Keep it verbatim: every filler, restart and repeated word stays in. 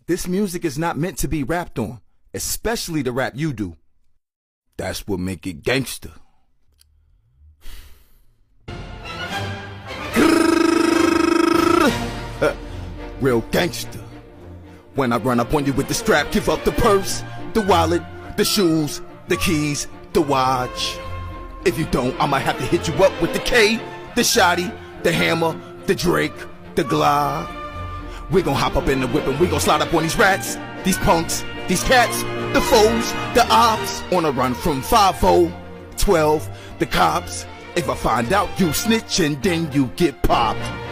This music is not meant to be rapped on, especially the rap you do. That's what make it gangster. Real gangster. When I run up on you with the strap, give up the purse, the wallet, the shoes, the keys, the watch. If you don't, I might have to hit you up with the K, the shotty, the hammer, the Drake, the Glock. We gon' hop up in the whip and we gon' slide up on these rats, these punks, these cats, the foes, the ops. On a run from five oh, twelve, the cops. If I find out you snitching, then you get popped.